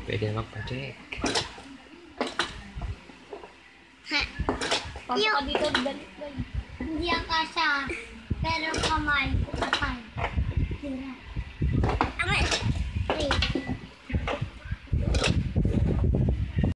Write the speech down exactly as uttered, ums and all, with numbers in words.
Pwede na magpa-check. Ha? Pasok ka dito, dali, dali. Hindi ang kasha.